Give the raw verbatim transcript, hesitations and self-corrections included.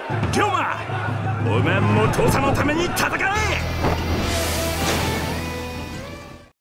龍馬、お前も父さんのために戦え。